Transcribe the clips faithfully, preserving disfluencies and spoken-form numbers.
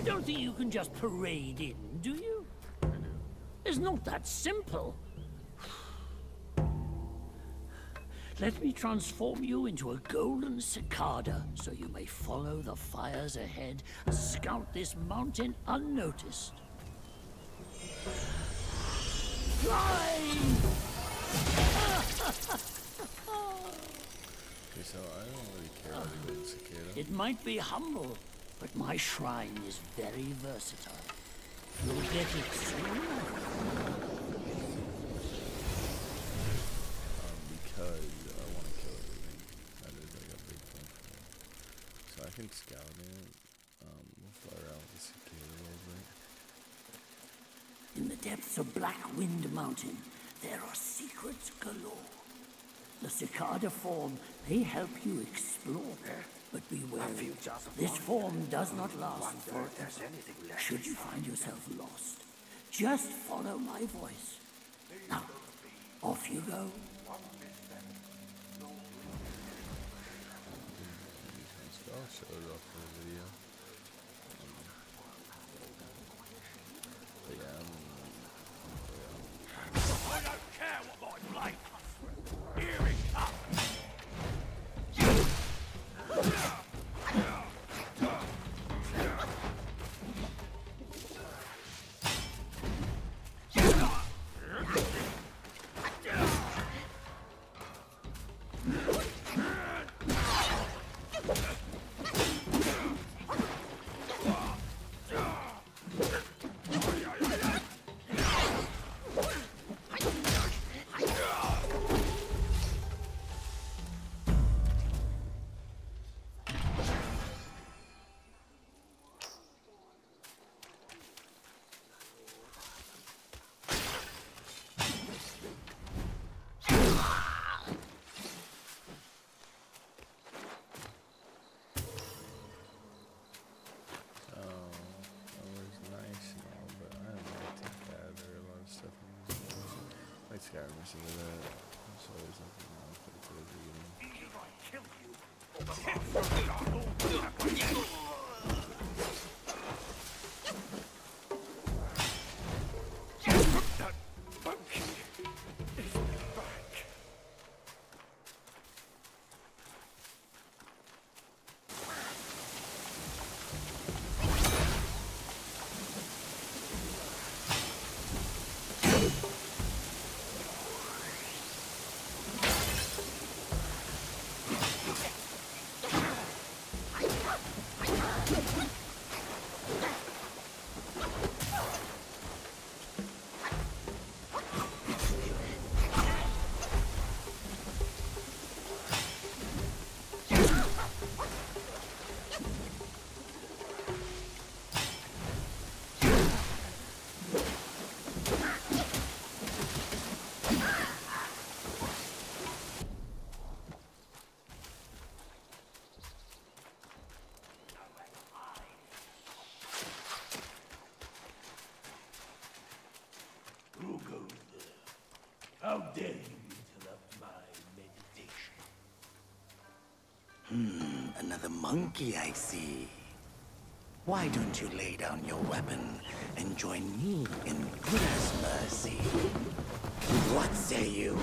don't think you can just parade in, do you? It's not that simple. Let me transform you into a golden cicada, so you may follow the fires ahead and scout this mountain unnoticed. Fly! Okay, so I don't really care about the golden cicada. It might be humble, but my shrine is very versatile. You'll get it soon. Um, because I want to kill everything. That is like a big thing for me. So I can scout it. Um, we'll fly around with the cicada a little bit. In the depths of Blackwind Mountain, there are secrets galore. The cicada form may help you explore, but beware. This form does not last forever. Should you find yourself lost, just follow my voice. Now, off you go. I'll show it off in the video. Um, but yeah, I'm, I don't care what my blade comes through. Here it comes. scared me some of that. That's always something I'll put to the beginning. How dare you interrupt my meditation? Hmm, another monkey I see. Why don't you lay down your weapon and join me in Buddha's mercy? What say you?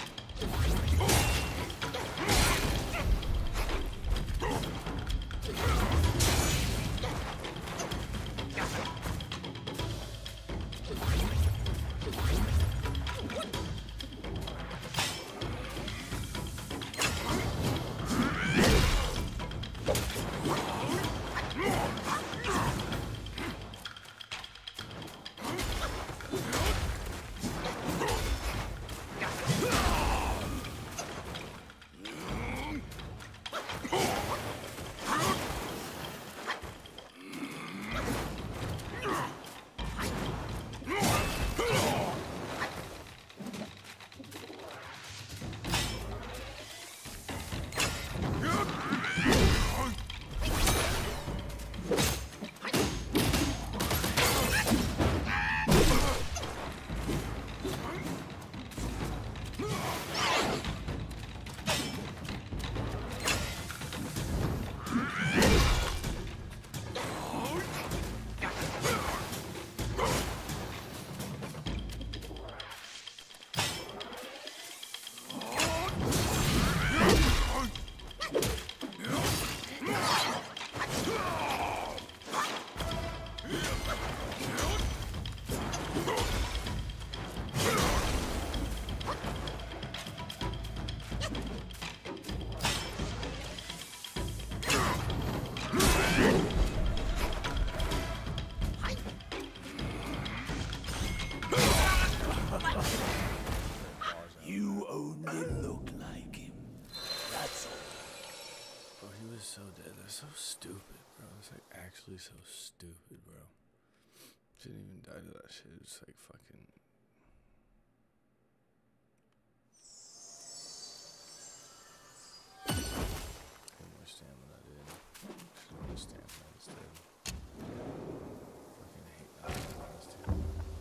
You was so stupid, bro. It was like actually so stupid, bro. Didn't even die to that shit. It's like fucking. Get more stamina, dude. Should have more stamina instead. Fucking hate that. Honest, dude.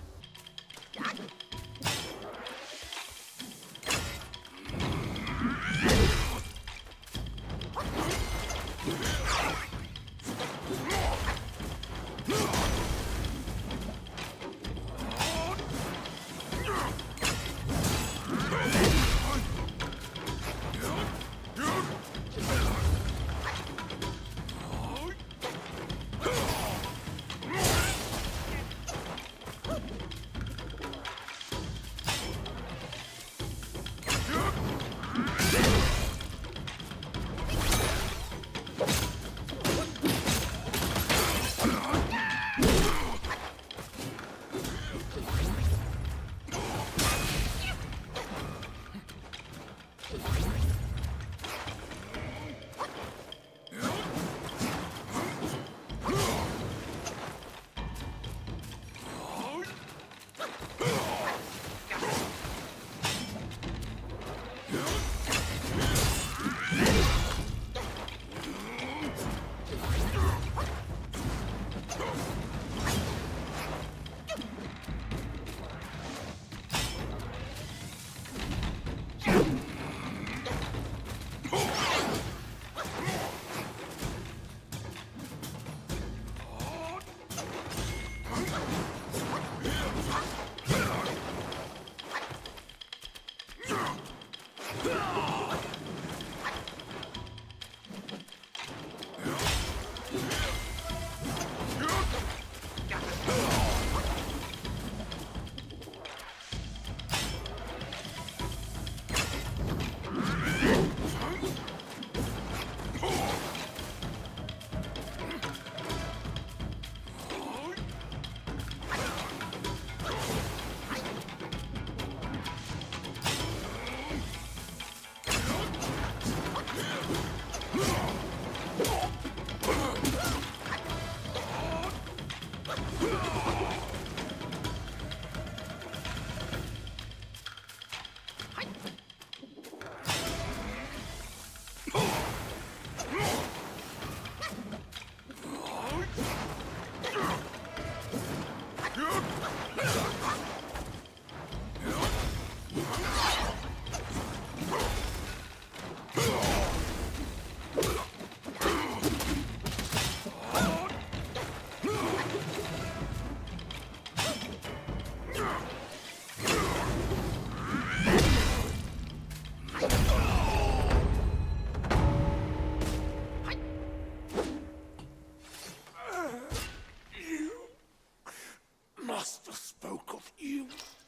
Master spoke of you,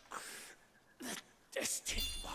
the destined one.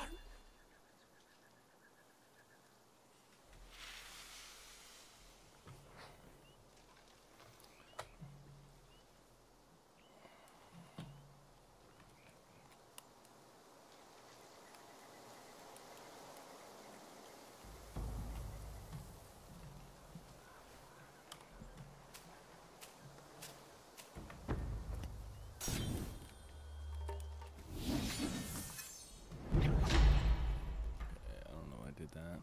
That.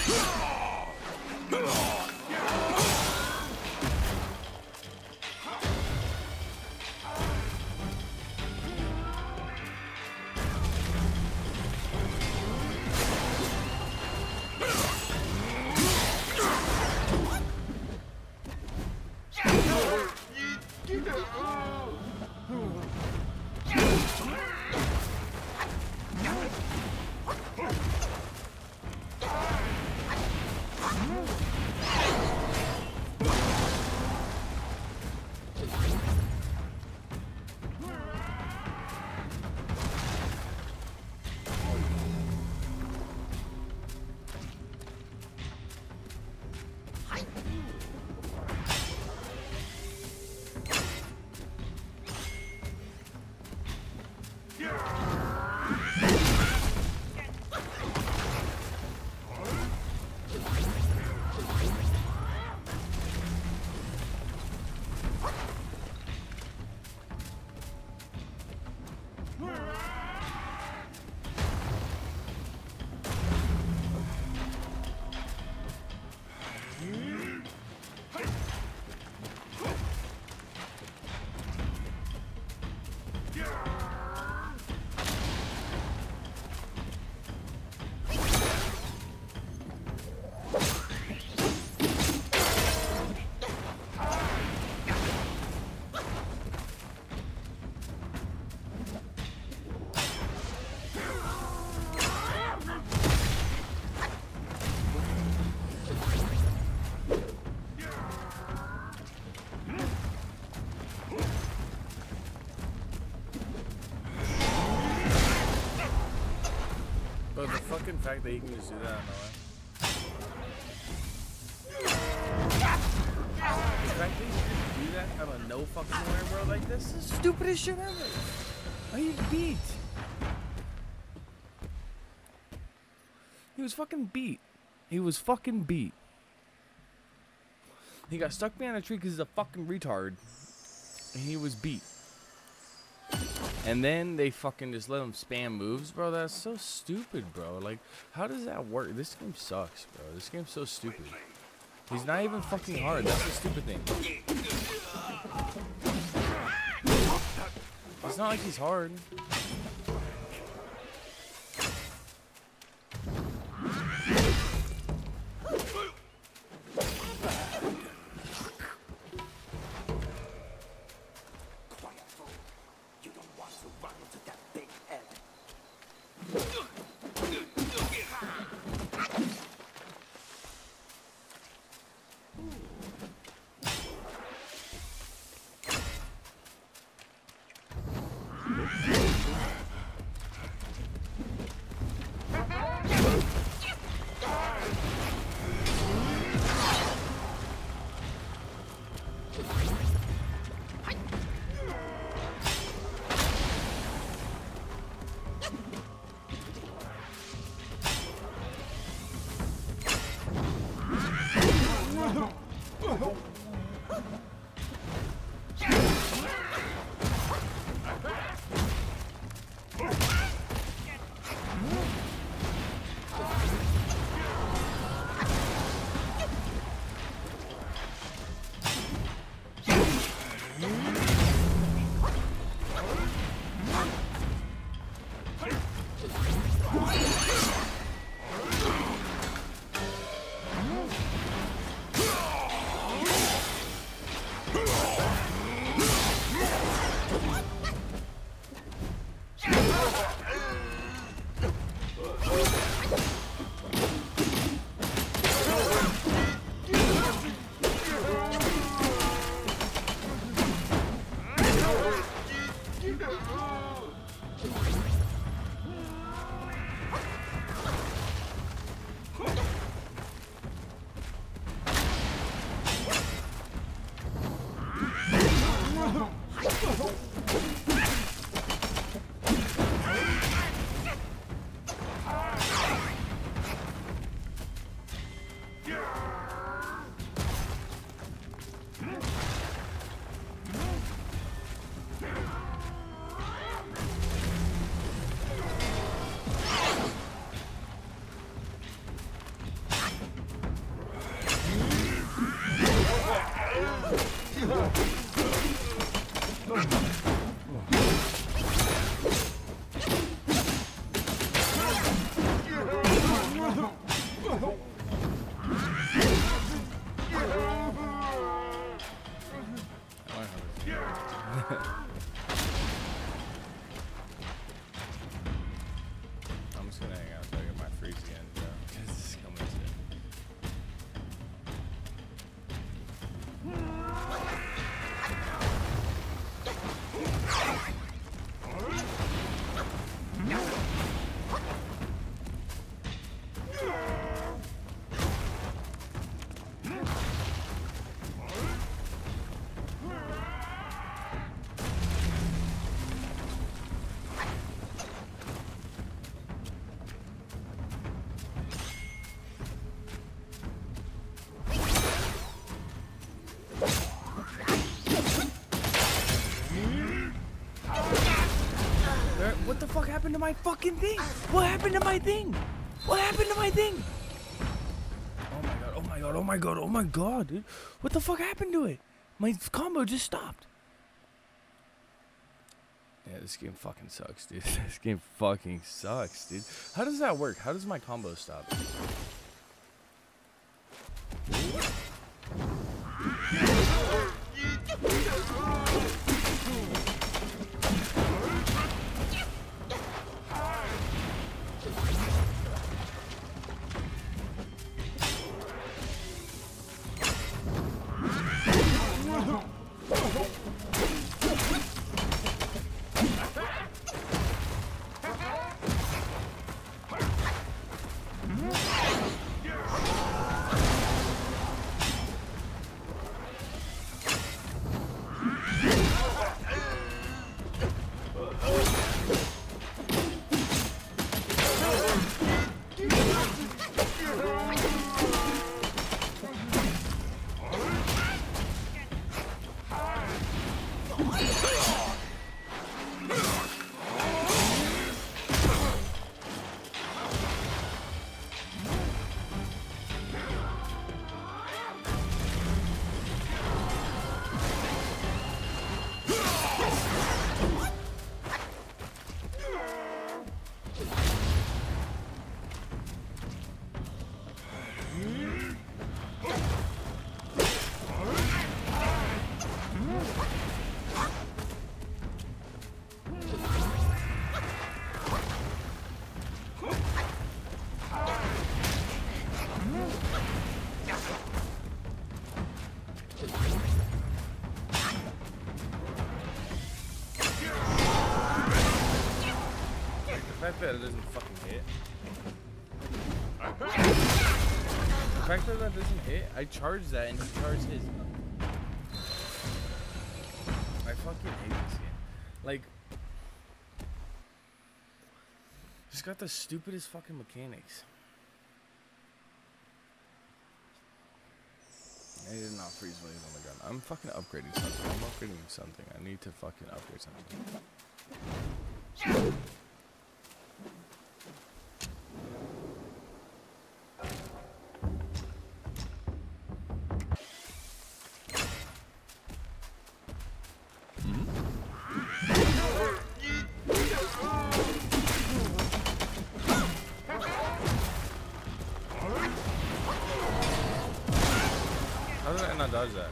But the fucking fact that he can just do that, no way. The fact that he can do that out of no fucking where, bro, like, this is the stupidest shit ever. Are you beat? He was fucking beat. He was fucking beat. He got stuck behind a tree because he's a fucking retard. And he was beat. And then they fucking just let him spam moves, bro. That's so stupid, bro. Like, how does that work? This game sucks, bro. This game's so stupid. He's not even fucking hard. That's the stupid thing. It's not like he's hard. I'm just gonna hang out until I get my free skin, bro. Because this is coming soon. What the fuck happened to my fucking thing? What happened to my thing? What happened to my thing? Oh my god, oh my god, oh my god, oh my god, dude. What the fuck happened to it? My combo just stopped. Yeah, this game fucking sucks, dude. This game fucking sucks, dude. How does that work? How does my combo stop? The fact that it doesn't fucking hit. The fact that that doesn't hit, I charged that and he charged his. I fucking hate this game. Like, it's got the stupidest fucking mechanics. I did not freeze when he's on the ground. I'm fucking upgrading something. I'm upgrading something. I need to fucking upgrade something. How did I not dodge that?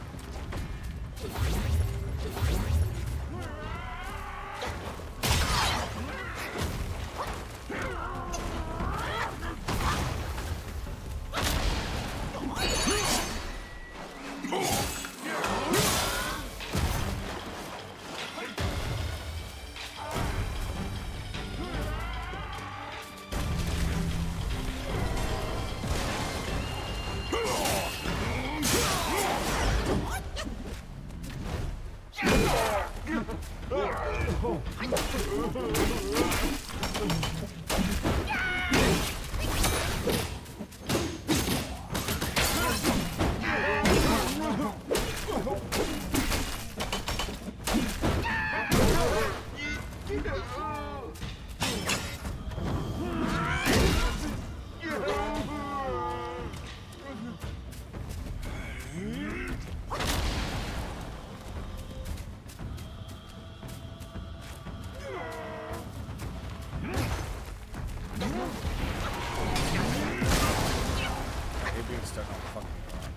starting on fucking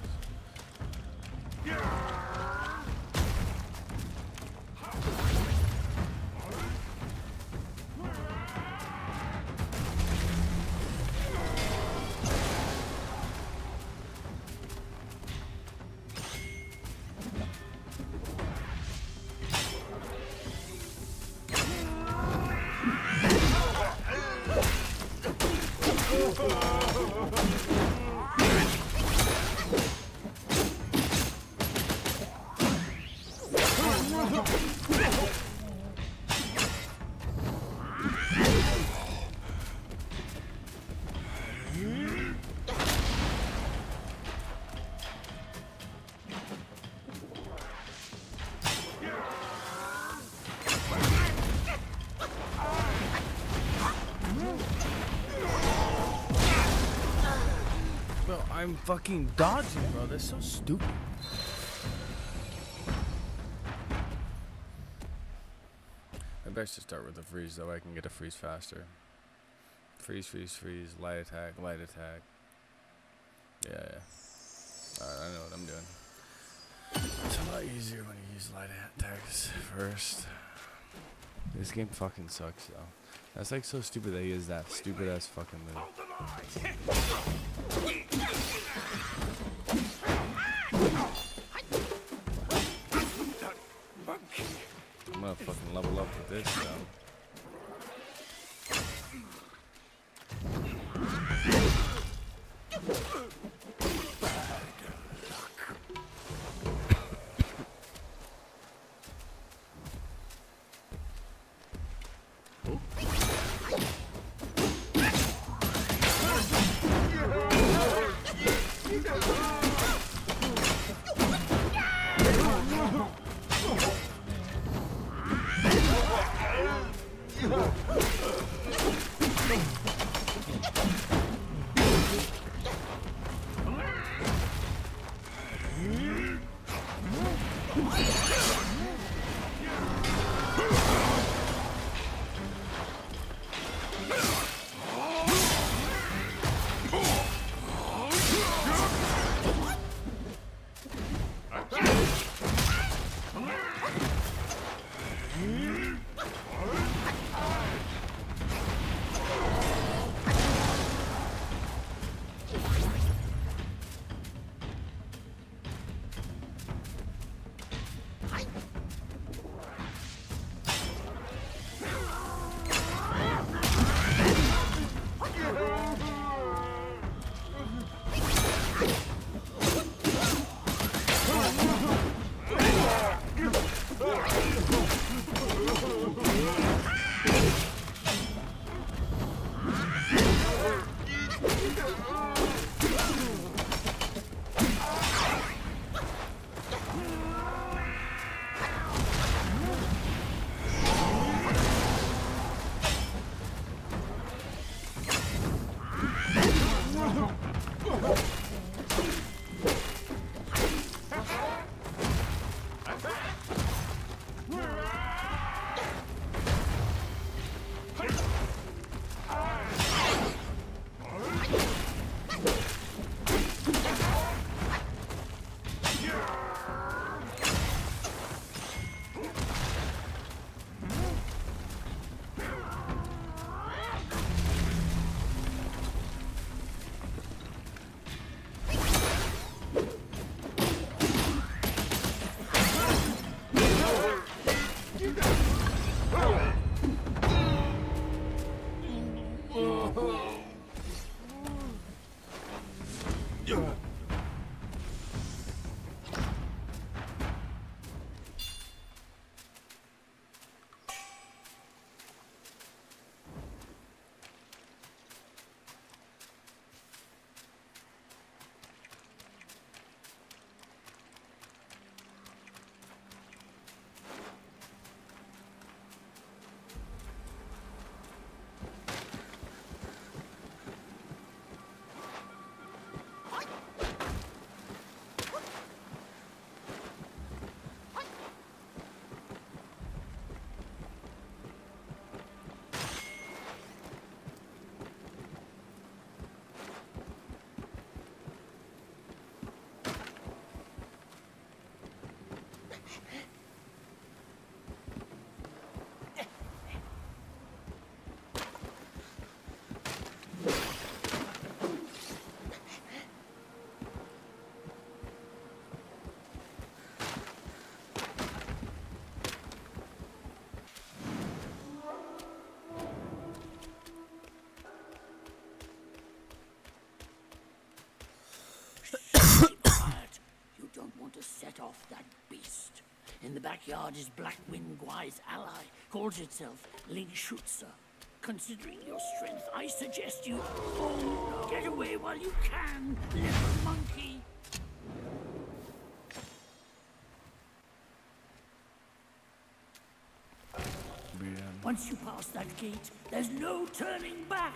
Bro, I'm fucking dodging, bro. That's so stupid. I best to start with the freeze, though. I can get a freeze faster. Freeze, freeze, freeze. Light attack, light attack. Yeah, yeah. Alright, I know what I'm doing. It's a lot easier when you use light attacks first. This game fucking sucks, though. That's like so stupid that he is that stupid ass fucking move. I'm gonna fucking level up with this though. to set off that beast. In the backyard is Blackwind Gwai's ally, calls itself Lingshutsa. Considering your strength, I suggest you... Oh, no. Get away while you can, little monkey! Once you pass that gate, there's no turning back!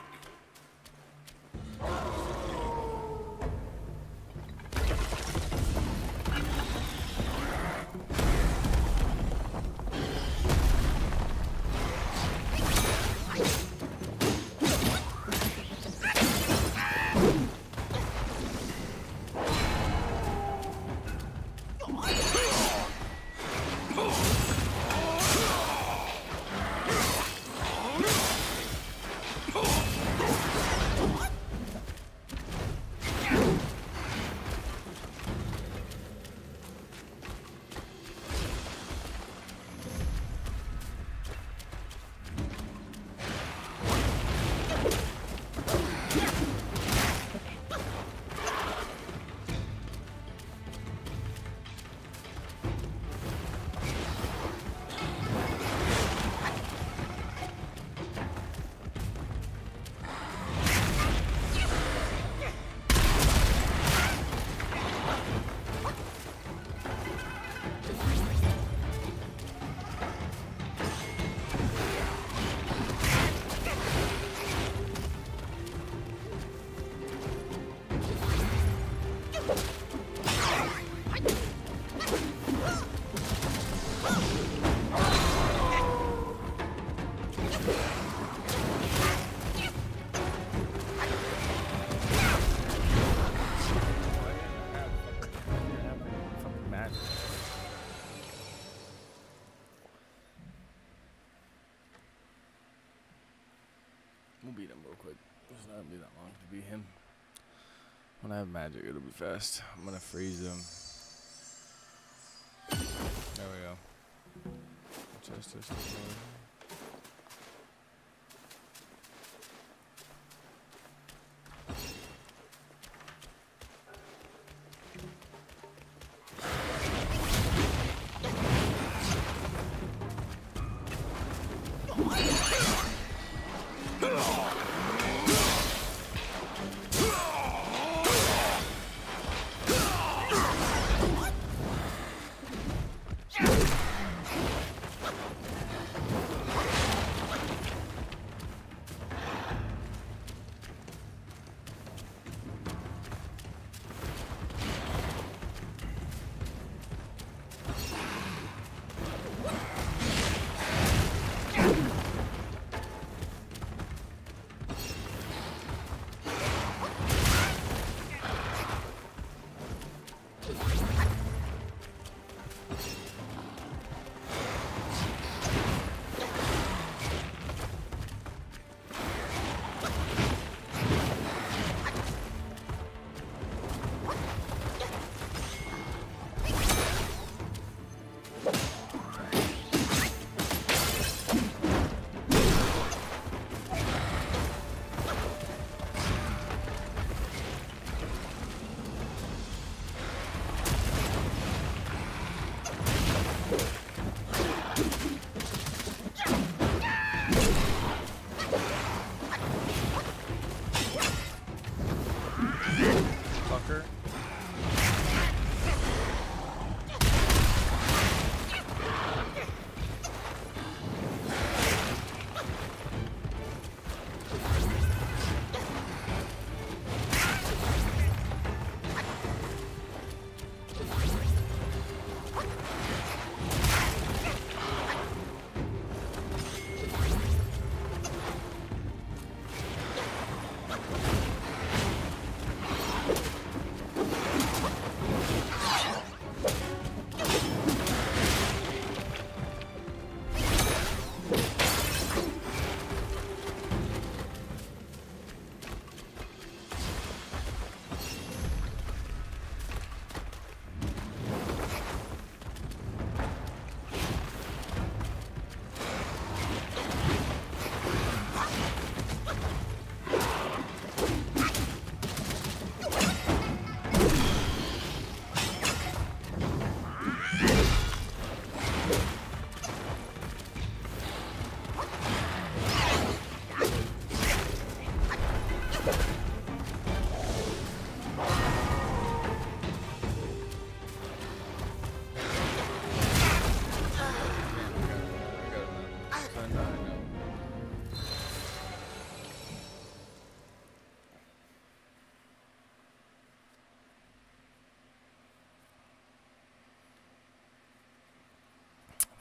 We'll beat him real quick. It's not gonna be that long to beat him. When I have magic, it'll be fast. I'm gonna freeze him. There we go. Chest is still going.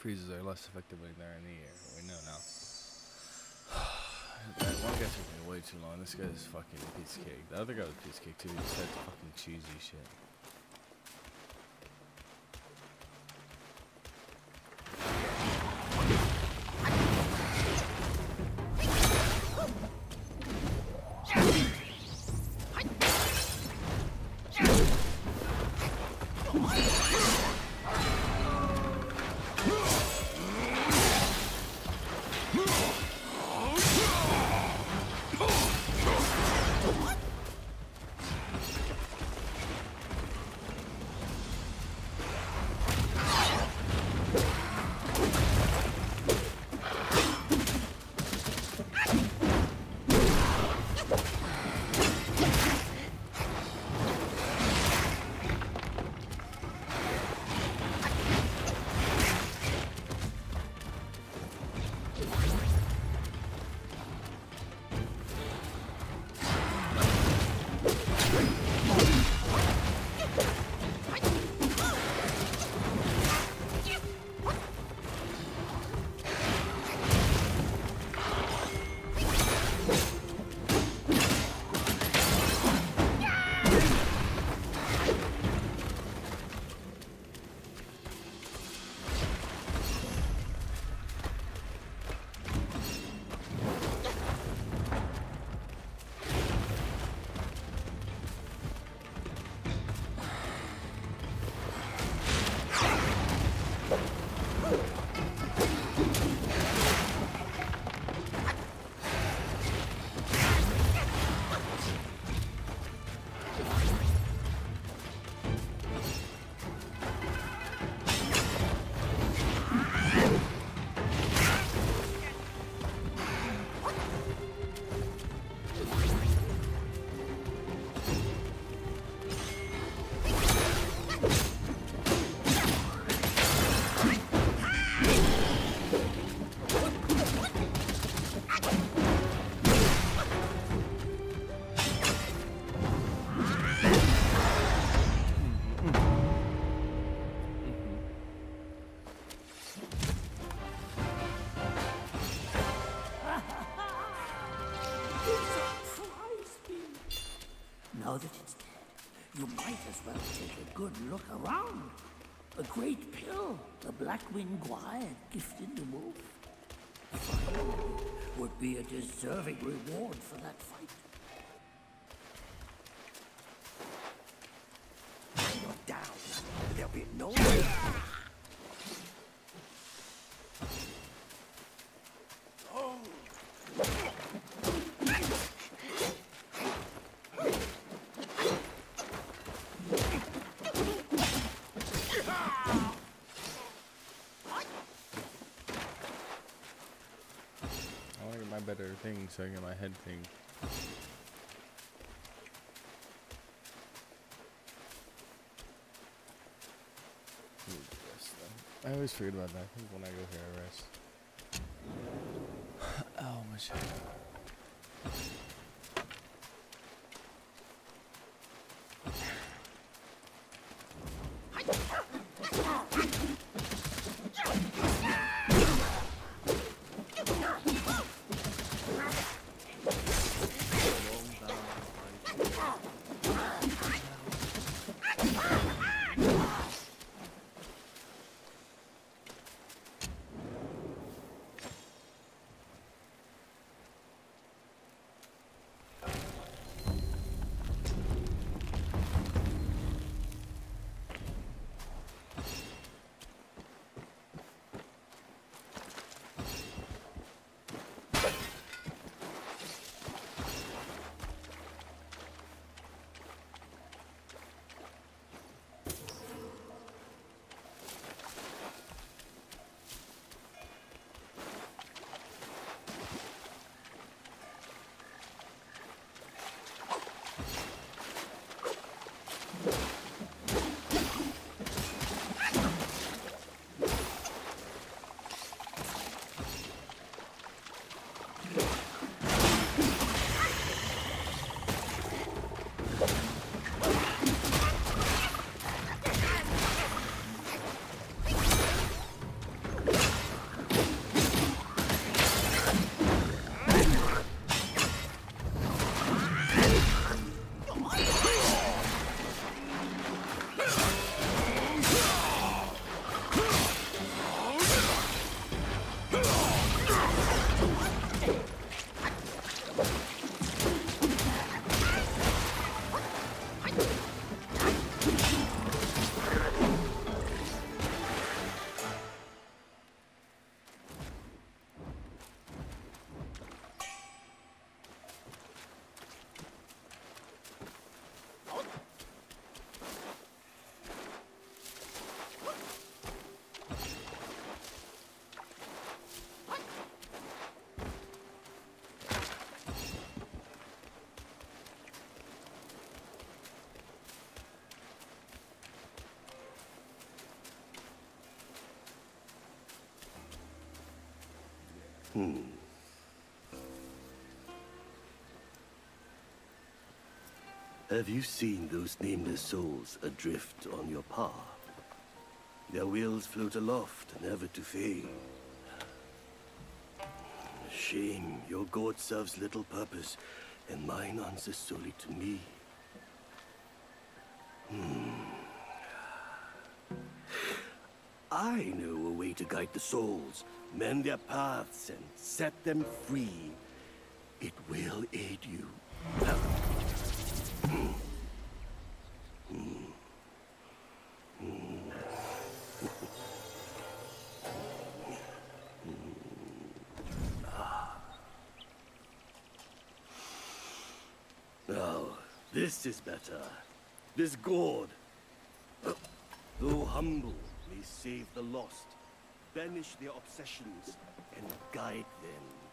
freezes are less effective when they're in the air. We know now. That one guy took me way too long. This guy's fucking a piece of cake. The other guy was a piece of cake too. He just had fucking cheesy shit. Now that it's dead, you might as well take a good look around. A great pill the Black-Winged Guide gifted the wolf. Finally, would be a deserving reward for that fight. You're down. There'll be no... better thing so I get my head thing. I always forget about that. I think when I go here I rest. Oh my shit. Have you seen those nameless souls adrift on your path? Their wheels float aloft, never to fade. Shame, your god serves little purpose, and mine answers solely to me. Hmm. I know a way to guide the souls, mend their paths, and set them free. It will aid you. Now, this is better. This gourd, though humble, may save the lost, banish their obsessions, and guide them